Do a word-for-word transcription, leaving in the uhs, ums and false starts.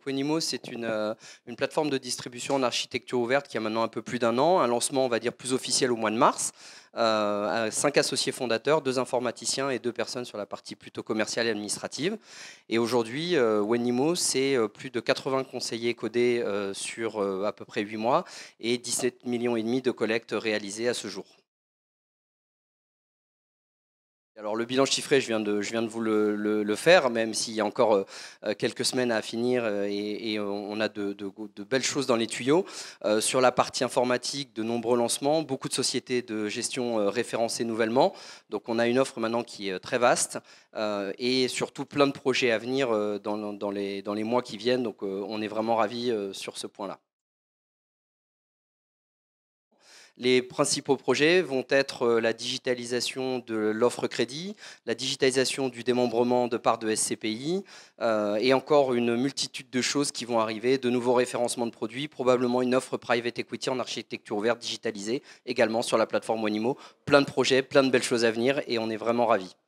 Wenimo, c'est une, euh, une plateforme de distribution en architecture ouverte qui a maintenant un peu plus d'un an. Un lancement, on va dire, plus officiel au mois de mars. Euh, cinq associés fondateurs, deux informaticiens et deux personnes sur la partie plutôt commerciale et administrative. Et aujourd'hui, euh, Wenimo, c'est euh, plus de quatre-vingts conseillers codés euh, sur euh, à peu près huit mois et dix-sept millions et demi de collectes réalisées à ce jour. Alors le bilan chiffré, je viens de, je viens de vous le, le- le faire, même s'il y a encore euh, quelques semaines à finir euh, et, et on a de, de- de belles choses dans les tuyaux. Euh, sur la partie informatique, de nombreux lancements, beaucoup de sociétés de gestion euh, référencées nouvellement. Donc on a une offre maintenant qui est euh, très vaste euh, et surtout plein de projets à venir euh, dans, dans les, dans les mois qui viennent. Donc euh, on est vraiment ravis euh, sur ce point-là. Les principaux projets vont être euh, la digitalisation de l'offre crédit, la digitalisation du démembrement de parts de S C P I euh, et encore une multitude de choses qui vont arriver, de nouveaux référencements de produits, probablement une offre private equity en architecture ouverte digitalisée également sur la plateforme Wenimo. Plein de projets, plein de belles choses à venir et on est vraiment ravis.